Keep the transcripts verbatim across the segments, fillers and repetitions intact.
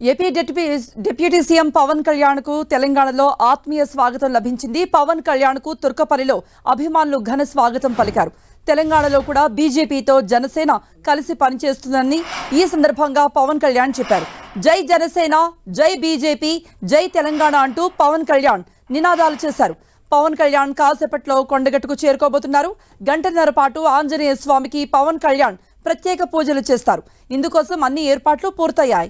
AP deputy CM Pawan Kalyan కు తెలంగాణలో ఆత్మీయ స్వాగతం లభించింది. పవన్ కళ్యాణ్ కు తుర్కపల్లిలో అభిమానులు ఘన స్వాగతం పలికారు. తెలంగాణలో కూడా బీజేపీతో జనసేన కలిసి పనిచేస్తుందని ఈ సందర్భంగా పవన్ కళ్యాణ్ చెప్పారు. జై జనసేన, జై బీజేపీ, జై తెలంగాణ అంటూ పవన్ కళ్యాణ్ నినాదాలు చేశారు. పవన్ కళ్యాణ్ కాసేపట్లో కొండగట్టుకు చేరుకోబోతున్నారు. గంటన్నర పాటు ఆంజనేయ స్వామికి పవన్ కళ్యాణ్ ప్రత్యేక పూజలు చేస్తారు. ఇందుకోసం అన్ని ఏర్పాట్లు పూర్తయ్యాయి.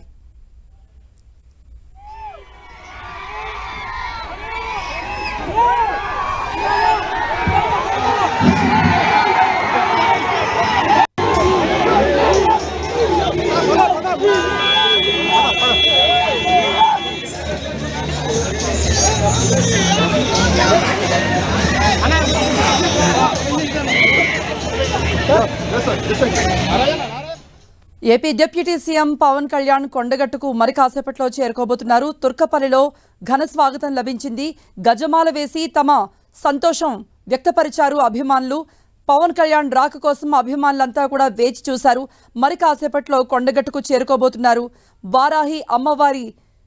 AP deputy CM Pawan Kalyan కొండగట్టుకు మరి కాసేపట్లో చేరుకోబోతున్నారు. తుర్కపల్లిలో ఘన స్వాగతం లభించింది. గజమాల వేసి తమ సంతోషం వ్యక్తపరిచారు అభిమానులు. పవన్ కళ్యాణ్ రాక కోసం అభిమానులంతా కూడా వేచి చూశారు. మరి కాసేపట్లో కొండగట్టుకు చేరుకోబోతున్నారు. వారాహి అమ్మవారి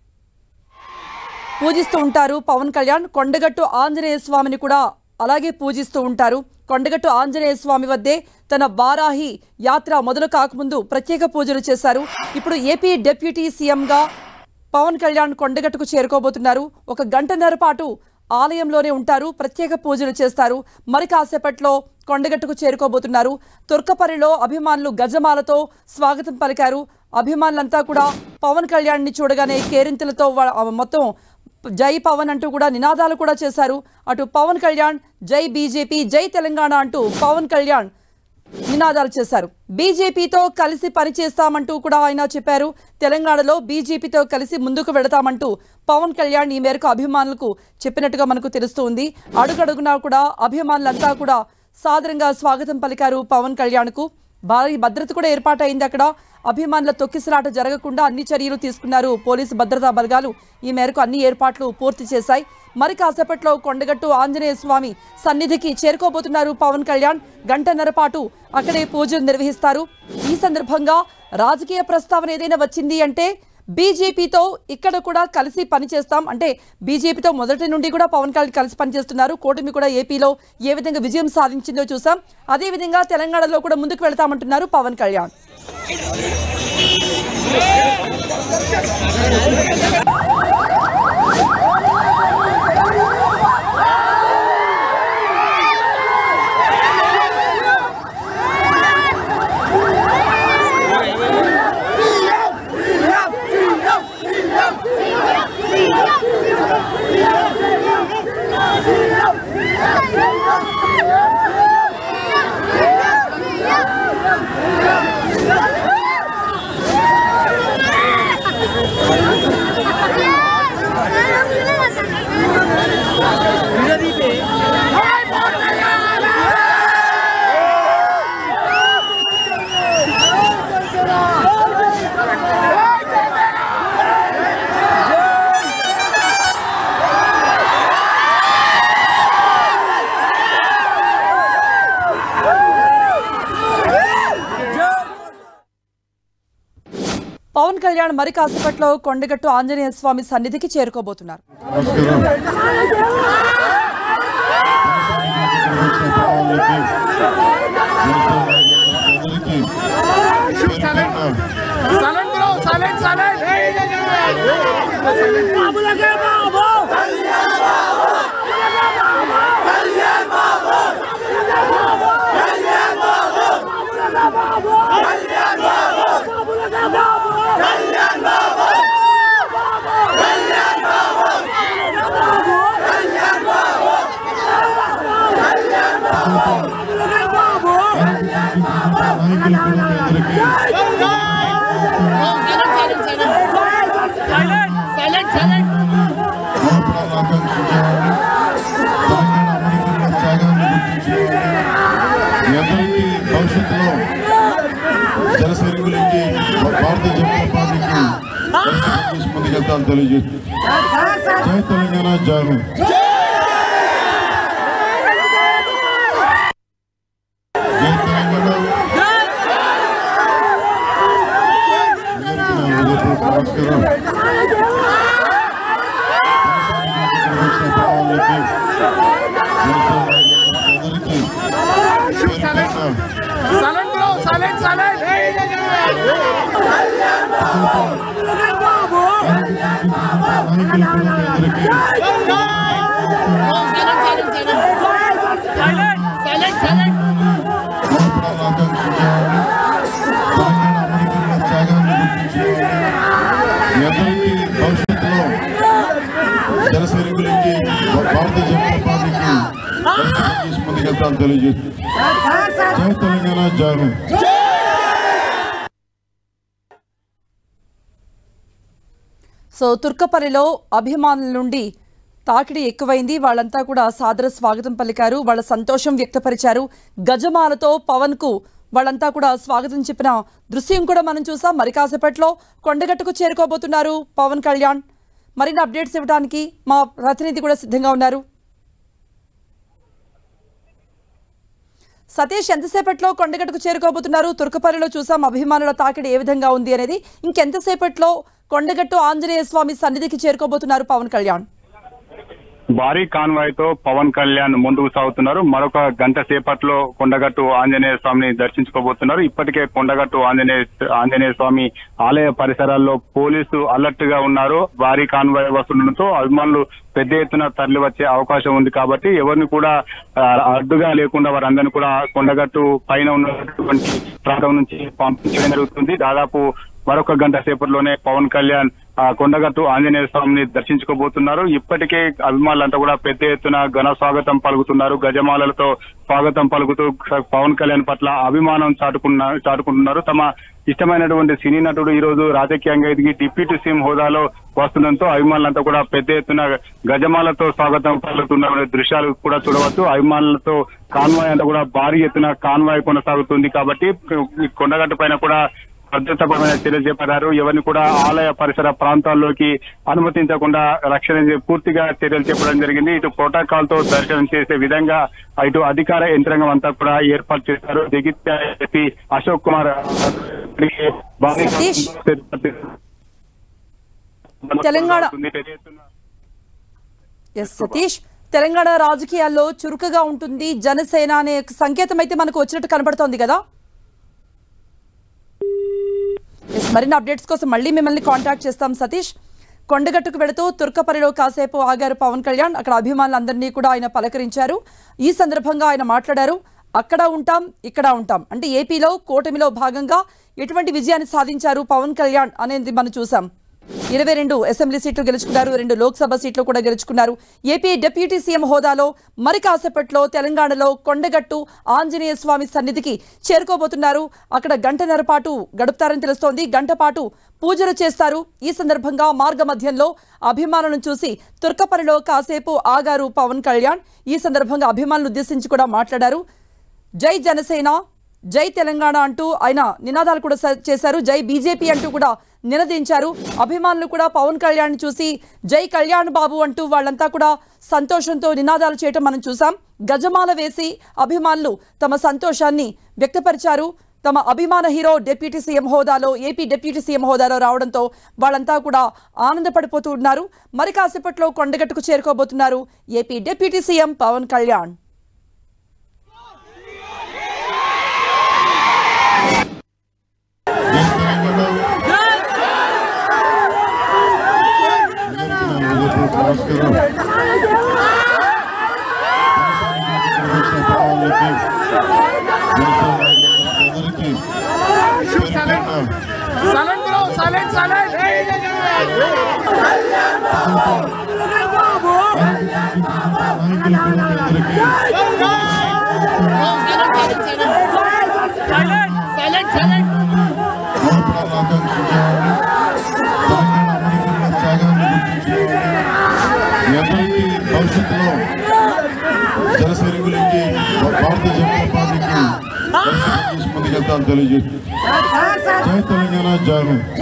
పూజిస్తూ ఉంటారు పవన్ కళ్యాణ్. కొండగట్టు ఆంజనేయ స్వామిని కూడా అలాగే పూజిస్తూ ఉంటారు. కొండగట్టు ఆంజనేయ స్వామి వద్దే తన వారాహి యాత్ర మొదలు కాకముందు ప్రత్యేక పూజలు చేశారు. ఇప్పుడు ఏపీ డిప్యూటీ సీఎంగా పవన్ కళ్యాణ్ కొండగట్టుకు చేరుకోబోతున్నారు. ఒక గంటన్నర పాటు ఆలయంలోనే ఉంటారు. ప్రత్యేక పూజలు చేస్తారు. మరి కాసేపట్లో కొండగట్టుకు చేరుకోబోతున్నారు. తుర్కపల్లిలో అభిమానులు గజమాలతో స్వాగతం పలికారు. అభిమానులంతా కూడా పవన్ కళ్యాణ్ని చూడగానే కేరింతలతో మొత్తం జై పవన్ అంటూ కూడా నినాదాలు కూడా చేశారు. అటు పవన్ కళ్యాణ్ జై బీజేపీ, జై తెలంగాణ అంటూ పవన్ కళ్యాణ్ నినాదాలు చేశారు. బీజేపీతో కలిసి పనిచేస్తామంటూ కూడా ఆయన చెప్పారు. తెలంగాణలో బీజేపీతో కలిసి ముందుకు వెళతామంటూ పవన్ కళ్యాణ్ ఈ మేరకు అభిమానులకు చెప్పినట్టుగా మనకు తెలుస్తుంది. అడుగడుగునా కూడా అభిమానులంతా కూడా సాదరంగా స్వాగతం పలికారు పవన్ కళ్యాణ్కు. భారీ భద్రత కూడా ఏర్పాటైంది. అక్కడ అభిమానుల తొక్కిసలాట జరగకుండా అన్ని చర్యలు తీసుకున్నారు పోలీసు భద్రతా బలగాలు. ఈ మేరకు అన్ని ఏర్పాట్లు పూర్తి చేశాయి. మరి కాసేపట్లో కొండగట్టు ఆంజనేయ స్వామి సన్నిధికి చేరుకోబోతున్నారు పవన్ కళ్యాణ్. గంటన్నర పాటు అక్కడే పూజలు నిర్వహిస్తారు. ఈ సందర్భంగా రాజకీయ ప్రస్తావన ఏదైనా వచ్చింది అంటే బీజేపీతో ఇక్కడ కూడా కలిసి పనిచేస్తాం అంటే బీజేపీతో మొదటి నుండి కూడా పవన్ కళ్యాణ్ కలిసి పనిచేస్తున్నారు. కూటమి కూడా ఏపీలో ఏ విధంగా విజయం సాధించిందో చూసాం. అదేవిధంగా తెలంగాణలో కూడా ముందుకు వెళతామంటున్నారు పవన్ కళ్యాణ్. పవన్ కళ్యాణ్ మరి కాసేపట్లో కొండగట్టు ఆంజనేయ స్వామి సన్నిధికి చేరుకోబోతున్నారు. భవిష్యత్తులో జనసైనికులకి భారతీయ జనతా పార్టీకి ముందుకెళ్తాను తెలియజేస్తుంది. జై తెలంగాణ, జై జై తెలంగాణ. నమస్కారం. భవిష్యత్తులో జనసైనికులకి భారతీయ జనతా పార్టీకి ముందుకెళ్తాను తెలియజేస్తుంది. జై తెలంగాణ, జై హింద్. సో తుర్కపల్లిలో అభిమానుల నుండి తాకిడి ఎక్కువైంది. వాళ్ళంతా కూడా సాదర స్వాగతం పలికారు, వాళ్ళ సంతోషం వ్యక్తపరిచారు. గజమాలతో పవన్ కు వాళ్ళంతా కూడా స్వాగతం చెప్పిన దృశ్యం కూడా మనం చూసాం. మరి కాసేపట్లో కొండగట్టుకు చేరుకోబోతున్నారు పవన్ కళ్యాణ్. మరిన్ని అప్డేట్స్ ఇవ్వడానికి మా ప్రతినిధి కూడా సిద్ధంగా ఉన్నారు. సతీష్, ఎంతసేపట్లో కొండగట్టుకు చేరుకోబోతున్నారు? తుర్కపల్లిలో చూసాం అభిమానుల తాకిడి ఏ విధంగా ఉంది అనేది. ఇంకెంతసేపట్లో కొండగట్టు ఆంజనేయ స్వామి సన్నిధికి చేరుకోబోతున్నారు పవన్ కళ్యాణ్? భారీ కాన్వాయ్ తో పవన్ కళ్యాణ్ ముందుకు సాగుతున్నారు. మరొక గంట సేపట్లో కొండగట్టు ఆంజనేయ స్వామిని దర్శించుకోబోతున్నారు. ఇప్పటికే కొండగట్టు ఆంజనేయ ఆంజనేయ స్వామి ఆలయ పరిసరాల్లో పోలీసు అలర్ట్ గా ఉన్నారు. భారీ కాన్వాయ్ వస్తుండటంతో అభిమానులు పెద్ద ఎత్తున తరలి వచ్చే అవకాశం ఉంది. కాబట్టి ఎవరిని కూడా అడ్డుగా లేకుండా వారందరినీ కూడా కొండగట్టు పైన ఉన్నటువంటి ప్రాంతం నుంచి పంపించడం జరుగుతుంది. దాదాపు మరొక గంట సేపట్లోనే పవన్ కళ్యాణ్ కొండగట్టు ఆంజనేయ స్వామిని దర్శించుకోబోతున్నారు. ఇప్పటికే అభిమానులంతా కూడా పెద్ద ఎత్తున ఘన స్వాగతం పలుకుతున్నారు. గజమాలలతో స్వాగతం పలుకుతూ పవన్ కళ్యాణ్ పట్ల అభిమానం చాటుకున్న చాటుకుంటున్నారు. తమ ఇష్టమైనటువంటి సినీ నటుడు ఈ రోజు రాజకీయంగా ఎదిగి డిప్యూటీ సీఎం హోదాలో వస్తుండటంతో అభిమానులంతా కూడా పెద్ద ఎత్తున గజమాలతో స్వాగతం పలుకుతున్న దృశ్యాలు కూడా చూడవచ్చు. అభిమానులతో కాన్వాయ్ అంతా కూడా భారీ ఎత్తున కాన్వాయ్ కొనసాగుతుంది. కాబట్టి కొండగట్టు పైన కూడా భద్రతాపరమైన చర్యలు చేపట్టారు. ఎవరిని కూడా ఆలయ పరిసర ప్రాంతాల్లోకి అనుమతించకుండా రక్షణ పూర్తిగా చర్యలు చేపట్టడం జరిగింది. ఇటు ప్రోటోకాల్ తో దర్శనం చేసే విధంగా ఇటు అధికార యంత్రాంగం అంతా కూడా ఏర్పాటు చేశారు. జగిత్యాల ఎస్పీ అశోక్ కుమార్ తెలంగాణ సతీష్ తెలంగాణ రాజకీయాల్లో చురుకుగా ఉంటుంది జనసేన అనే సంకేతం అయితే మనకు వచ్చినట్టు కనబడుతోంది కదా. మరిన్ని అప్డేట్స్ కోసం మళ్ళీ మిమ్మల్ని కాంటాక్ట్ చేస్తాం సతీష్. కొండగట్టుకు వెళుతూ తుర్కపల్లిలో కాసేపు ఆగారు పవన్ కళ్యాణ్. అక్కడ అభిమానులందరినీ కూడా ఆయన పలకరించారు. ఈ సందర్భంగా ఆయన మాట్లాడారు, అక్కడ ఉంటాం ఇక్కడ ఉంటాం అంటే ఏపీలో కూటమిలో భాగంగా ఎటువంటి విజయాన్ని సాధించారు పవన్ కళ్యాణ్ అనేది మనం చూసాం. ఇరవై రెండు అసెంబ్లీ సీట్లు గెలుచుకున్నారు, రెండు లోక్సభ సీట్లు కూడా గెలుచుకున్నారు. ఏపీ డిప్యూటీ సీఎం హోదాలో మరి కాసేపట్లో తెలంగాణలో కొండగట్టు ఆంజనేయ స్వామి సన్నిధికి చేరుకోబోతున్నారు. అక్కడ గంటన్నర పాటు గడుపుతారని తెలుస్తోంది. గంట పాటు పూజలు చేస్తారు. ఈ సందర్భంగా మార్గ మధ్యంలో అభిమానులను చూసి తుర్కపల్లిలో కాసేపు ఆగారు పవన్ కళ్యాణ్. ఈ సందర్భంగా అభిమానులను ఉద్దేశించి కూడా మాట్లాడారు. జై జనసేన, జై తెలంగాణ అంటూ ఆయన నినాదాలు కూడా చేశారు. జై బీజేపీ అంటూ కూడా నినదించారు. అభిమానులు కూడా పవన్ కళ్యాణ్ చూసి జై కళ్యాణ్ బాబు అంటూ వాళ్ళంతా కూడా సంతోషంతో నినాదాలు చేయటం మనం చూసాం. గజమాల వేసి అభిమానులు తమ సంతోషాన్ని వ్యక్తపరిచారు. తమ అభిమాన హీరో డిప్యూటీ సీఎం హోదాలో ఏపీ డిప్యూటీ సీఎం హోదాలో రావడంతో వాళ్ళంతా కూడా ఆనందపడిపోతూ ఉన్నారు. మరి కాసేపట్లో కొండగట్టుకు చేరుకోబోతున్నారు AP deputy CM Pawan Kalyan. భవిష్యత్తులో జనసైనికులకి భారతీయ జనతా పార్టీకి ముందుకెళ్తాను తెలియజేస్తుంది. జై తెలంగాణ, జై హింద్.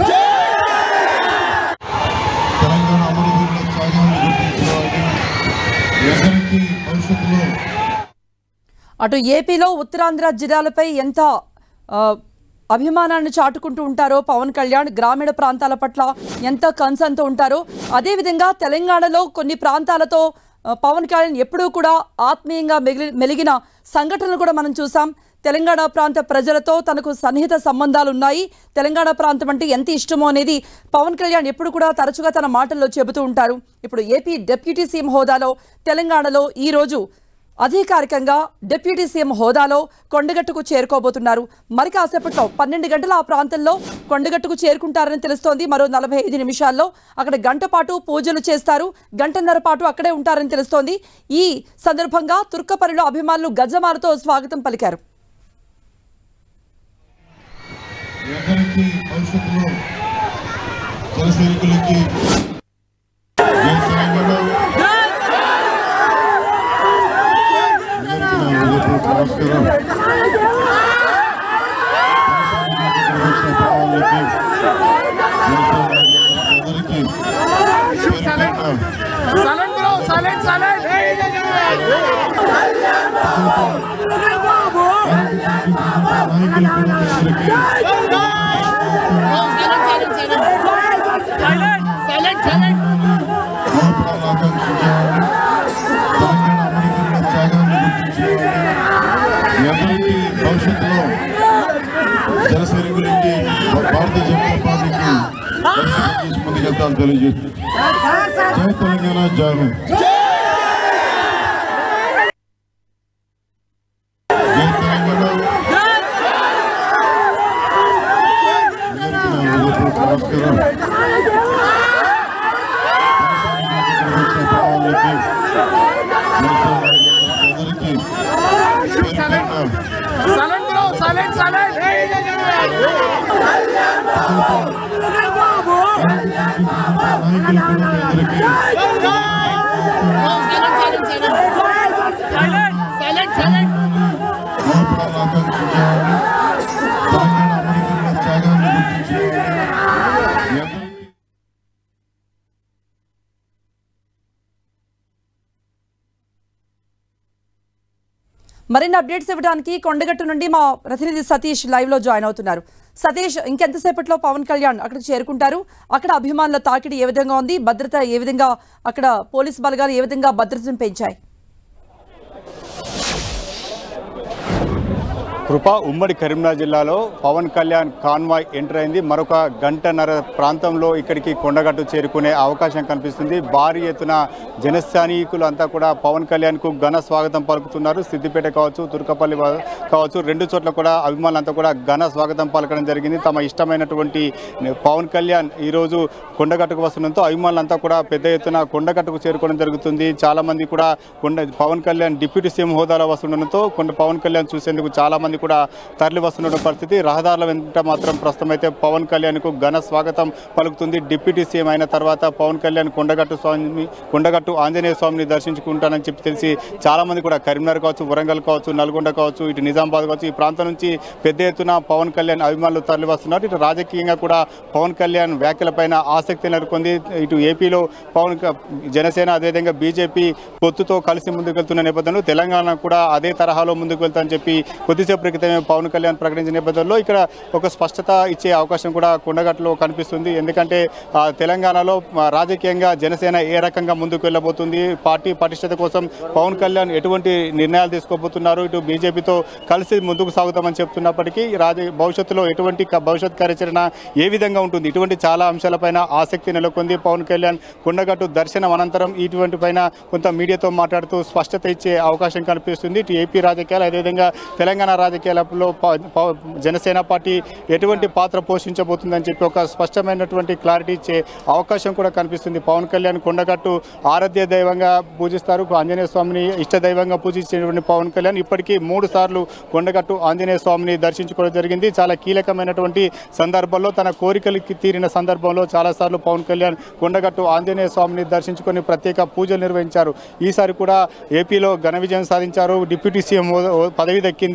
తెలంగాణ అమరవీరుల త్యాగాన్ని గుర్తించిన ఎవరికి భవిష్యత్తులో అటు ఏపీలో ఉత్తరాంధ్ర జిల్లాలపై ఎంత అభిమానాన్ని చాటుకుంటూ ఉంటారో పవన్ కళ్యాణ్, గ్రామీణ ప్రాంతాల పట్ల ఎంత కన్సర్న్తో ఉంటారో అదేవిధంగా తెలంగాణలో కొన్ని ప్రాంతాలతో పవన్ కళ్యాణ్ ఎప్పుడూ కూడా ఆత్మీయంగా మెగిలి మెలిగిన సంఘటనలు కూడా మనం చూసాం. తెలంగాణ ప్రాంత ప్రజలతో తనకు సన్నిహిత సంబంధాలు ఉన్నాయి, తెలంగాణ ప్రాంతం అంటే ఎంత ఇష్టమో అనేది పవన్ కళ్యాణ్ ఎప్పుడు కూడా తరచుగా తన మాటల్లో చెబుతూ ఉంటారు. ఇప్పుడు ఏపీ డిప్యూటీ సీఎం హోదాలో తెలంగాణలో ఈరోజు అధికారికంగా డిప్యూటీ సీఎం హోదాలో కొండగట్టుకు చేరుకోబోతున్నారు. మరి కాసేపట్లో పన్నెండు గంటల ఆ ప్రాంతంలో కొండగట్టుకు చేరుకుంటారని తెలుస్తోంది. మరో నలభై ఐదు నిమిషాల్లో అక్కడ గంట పాటు పూజలు చేస్తారు, గంటన్నర పాటు అక్కడే ఉంటారని తెలుస్తోంది. ఈ సందర్భంగా తుర్కపల్లిలో అభిమానులు గజమాలతో స్వాగతం పలికారు. భవిష్యత్తులో జనసైనికులకి భారతీయ జనతా పార్టీకి ముందుకెళ్తాను తెలియజేస్తుంది. జై తెలంగాణ, జై హింద్. జై తెలంగాణ. నమస్కారం. మరిన్ని అప్డేట్స్ ఇవ్వడానికి కొండగట్టు నుండి మా ప్రతినిధి సతీష్ లైవ్ లో జాయిన్ అవుతున్నారు. సతీష్, ఇంకెంతసేపట్లో పవన్ కళ్యాణ్ అక్కడికి చేరుకుంటారు? అక్కడ అభిమానుల తాకిడి ఏ విధంగా ఉంది? భద్రత ఏ విధంగా, అక్కడ పోలీసు బలగాలు ఏ విధంగా భద్రతను పెంచాయి? కృప, ఉమ్మడి కరీంనగర్ జిల్లాలో పవన్ కళ్యాణ్ కాన్వాయ్ ఎంటర్ అయింది. మరొక గంటన్నర ప్రాంతంలో ఇక్కడికి కొండగట్టు చేరుకునే అవకాశం కనిపిస్తుంది. భారీ ఎత్తున జనసైనికులు అంతా కూడా పవన్ కళ్యాణ్కు ఘన స్వాగతం పలుకుతున్నారు. సిద్దిపేట కావచ్చు, తుర్కపల్లి కావచ్చు, రెండు చోట్ల కూడా అభిమానులంతా కూడా ఘన స్వాగతం పలకడం జరిగింది. తమ ఇష్టమైనటువంటి పవన్ కళ్యాణ్ ఈరోజు కొండగట్టుకు వస్తుండడంతో అభిమానులంతా కూడా పెద్ద ఎత్తున కొండగట్టుకు చేరుకోవడం జరుగుతుంది. చాలామంది కూడా కొండ పవన్ కళ్యాణ్ డిప్యూటీ సీఎం హోదాలో వస్తుండడంతో కొండ పవన్ కళ్యాణ్ చూసేందుకు చాలామంది కూడా తరలి వస్తున్న పరిస్థితి. రహదారుల వెంట మాత్రం ప్రస్తుతం అయితే పవన్ కళ్యాణ్ కు ఘన స్వాగతం పలుకుతుంది. డిప్యూటీ సీఎం అయిన తర్వాత పవన్ కళ్యాణ్ కొండగట్టు స్వామి కొండగట్టు ఆంజనేయ స్వామిని దర్శించుకుంటానని చెప్పి తెలిసి చాలా మంది కూడా కరీంనగర్ కావచ్చు, వరంగల్ కావచ్చు, నల్గొండ కావచ్చు, ఇటు నిజామాబాద్ కావచ్చు, ఈ ప్రాంతం నుంచి పెద్ద ఎత్తున పవన్ కళ్యాణ్ అభిమానులు తరలి వస్తున్నారు. ఇటు రాజకీయంగా కూడా పవన్ కళ్యాణ్ వ్యాఖ్యలపైన ఆసక్తి నెలకొంది. ఇటు ఏపీలో పవన్ జనసేన అదేవిధంగా బీజేపీ పొత్తుతో కలిసి ముందుకెళ్తున్న నేపథ్యంలో తెలంగాణ కూడా అదే తరహాలో ముందుకు వెళ్తానని చెప్పి కొద్దిసేపు క్రితమే పవన్ కళ్యాణ్ ప్రకటించిన నేపథ్యంలో ఇక్కడ ఒక స్పష్టత ఇచ్చే అవకాశం కూడా కొండగట్టులో కనిపిస్తుంది. ఎందుకంటే తెలంగాణలో రాజకీయంగా జనసేన ఏ రకంగా ముందుకు వెళ్ళబోతుంది, పార్టీ పటిష్టత కోసం పవన్ కళ్యాణ్ ఎటువంటి నిర్ణయాలు తీసుకోబోతున్నారు, ఇటు బీజేపీతో కలిసి ముందుకు సాగుతామని చెప్తున్నప్పటికీ రాజ భవిష్యత్తులో ఎటువంటి భవిష్యత్ కార్యాచరణ ఏ విధంగా ఉంటుంది, ఇటువంటి చాలా అంశాలపైన ఆసక్తి నెలకొంది. పవన్ కళ్యాణ్ కొండగట్టు దర్శనం అనంతరం ఇటువంటి పైన కొంత మీడియాతో మాట్లాడుతూ స్పష్టత ఇచ్చే అవకాశం కనిపిస్తుంది. ఇటు ఏపీ రాజకీయాలు అదేవిధంగా తెలంగాణ రాజకీయాలలో జనసేన పార్టీ ఎటువంటి పాత్ర పోషించబోతుందని చెప్పి ఒక స్పష్టమైనటువంటి క్లారిటీ ఇచ్చే అవకాశం కూడా కనిపిస్తుంది. పవన్ కళ్యాణ్ కొండగట్టు ఆరాధ్య దైవంగా పూజిస్తారు. ఆంజనేయ స్వామిని ఇష్ట దైవంగా పూజించినటువంటి పవన్ కళ్యాణ్ ఇప్పటికీ మూడు సార్లు కొండగట్టు ఆంజనేయ స్వామిని దర్శించుకోవడం జరిగింది. చాలా కీలకమైనటువంటి సందర్భంలో తన కోరికలకి తీరిన సందర్భంలో చాలాసార్లు పవన్ కళ్యాణ్ కొండగట్టు ఆంజనేయ స్వామిని దర్శించుకొని ప్రత్యేక పూజలు నిర్వహించారు. ఈసారి కూడా ఏపీలో ఘన విజయం సాధించారు. డిప్యూటీ సీఎం పదవి దక్కింది. అదేవిధంగా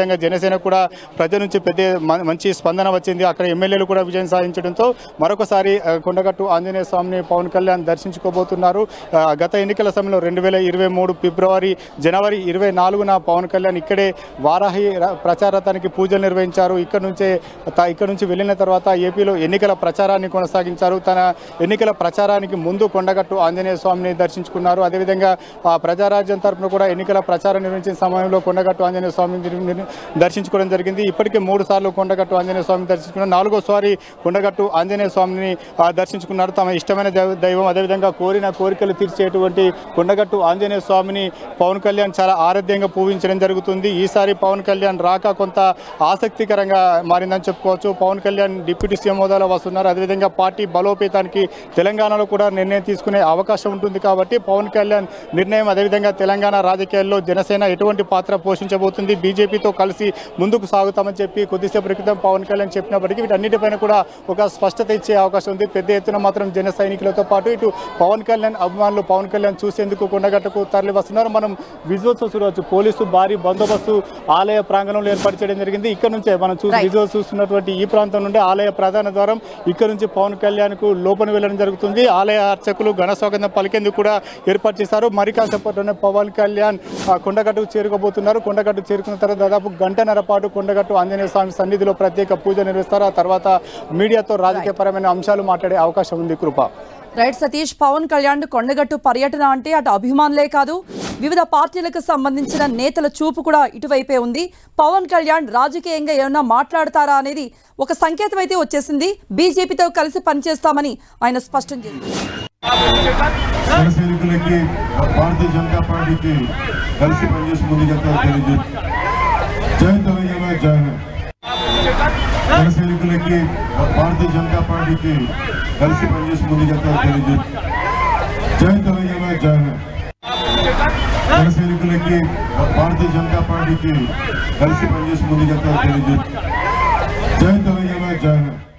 అదేవిధంగా జనసేన కూడా ప్రజల నుంచి పెద్ద మంచి స్పందన వచ్చింది. అక్కడ ఎమ్మెల్యేలు కూడా విజయం సాధించడంతో మరొకసారి కొండగట్టు ఆంజనేయ స్వామిని పవన్ కళ్యాణ్ దర్శించుకోబోతున్నారు. గత ఎన్నికల సమయంలో రెండు వేల ఇరవై మూడు ఫిబ్రవరి జనవరి ఇరవై నాలుగున పవన్ కళ్యాణ్ ఇక్కడే వారాహి ప్రచారానికి పూజలు నిర్వహించారు. ఇక్కడ నుంచే ఇక్కడ నుంచి వెళ్ళిన తర్వాత ఏపీలో ఎన్నికల ప్రచారాన్ని కొనసాగించారు. తన ఎన్నికల ప్రచారానికి ముందు కొండగట్టు ఆంజనేయ స్వామిని దర్శించుకున్నారు. అదేవిధంగా ప్రజారాజ్యం తరఫున కూడా ఎన్నికల ప్రచారం నిర్వహించిన సమయంలో కొండగట్టు ఆంజనేయ స్వామిని దర్శించుకోవడం జరిగింది. ఇప్పటికే మూడు సార్లు కొండగట్టు ఆంజనేయ స్వామిని దర్శించుకున్నారు. నాలుగోసారి కొండగట్టు ఆంజనేయ స్వామిని దర్శించుకున్నారు. తమ ఇష్టమైన దైవం, అదేవిధంగా కోరిన కోరికలు తీర్చేటువంటి కొండగట్టు ఆంజనేయ స్వామిని పవన్ కళ్యాణ్ చాలా ఆరాధ్యంగా పూజించడం జరుగుతుంది. ఈసారి పవన్ కళ్యాణ్ రాక కొంత ఆసక్తికరంగా మారిందని చెప్పుకోవచ్చు. పవన్ కళ్యాణ్ డిప్యూటీ సీఎం హోదాలో వస్తున్నారు. అదేవిధంగా పార్టీ బలోపేతానికి తెలంగాణలో కూడా నిర్ణయం తీసుకునే అవకాశం ఉంటుంది కాబట్టి పవన్ కళ్యాణ్ నిర్ణయం అదేవిధంగా తెలంగాణ రాజకీయాల్లో జనసేన ఎటువంటి పాత్ర పోషించబోతుంది, బీజేపీతో కలిసి ముందుకు సాగుతామని చెప్పి కొద్దిసేపు క్రితం పవన్ కళ్యాణ్ చెప్పినప్పటికీ వీటన్నిటిపైన కూడా ఒక స్పష్టత ఇచ్చే అవకాశం ఉంది. పెద్ద ఎత్తున మాత్రం జన సైనికులతో పాటు ఇటు పవన్ కళ్యాణ్ అభిమానులు పవన్ కళ్యాణ్ చూసేందుకు కొండగట్టుకు తరలి వస్తున్నారు. మనం విజువల్స్ చూడవచ్చు. పోలీసు భారీ బందోబస్తు ఆలయ ప్రాంగణంలో ఏర్పాటు చేయడం జరిగింది. ఇక్కడ నుంచే మనం చూసి విజువల్స్ చూస్తున్నటువంటి ఈ ప్రాంతం నుండి ఆలయ ప్రధాన ద్వారం ఇక్కడ నుంచి పవన్ కళ్యాణ్ కు లోపల వెళ్ళడం జరుగుతుంది. ఆలయ అర్చకులు ఘన స్వాగతం పలికేందుకు కూడా ఏర్పాటు చేశారు. మరి కాసేపట్లోనే పవన్ కళ్యాణ్ కొండగట్టుకు చేరుకోబోతున్నారు. కొండగట్టుకు చేరుకున్న తర్వాత దాదాపు గంటన్నర పాటు కొండగట్టు ఆంజనేయ స్వామి సన్నిధిలో ప్రత్యేక పూజ నిర్వహిస్తారు. ఆ తర్వాత మీడియాతో రాజకీయపరమైన అంశాలు మాట్లాడే అవకాశం ఉంది. కృప రైట్ సతీష్, పవన్ కళ్యాణ్ కొండగట్టు పర్యటన అంటే అటు అభిమానులే కాదు వివిధ పార్టీలకు సంబంధించిన నేతల చూపు కూడా ఇటువైపే ఉంది. పవన్ కళ్యాణ్ రాజకీయంగా ఏమన్నా మాట్లాడతారా అనేది ఒక సంకేతం అయితే వచ్చేసింది. బీజేపీతో కలిసి పనిచేస్తామని ఆయన స్పష్టం చేశారు. జనసైనికులకి భారతీయ జనతా పార్టీకి కలిసి పనిచేసి ముందుకెళ్తారు తెలియజేస్తారు. జై తెలంగాణ, జై జనసైనికులకి భారతీయ జనతా పార్టీకి కలిసి పనిచేసి ముందుకెళ్తారు తెలియజేస్తారు. జై తెలంగాణ, జై జనసైనికులకి భారతీయ జనతా పార్టీకి కలిసి పనిచేసి ముందుకెళ్తారు తెలియజేస్తారు. జై తెలంగాణ, జై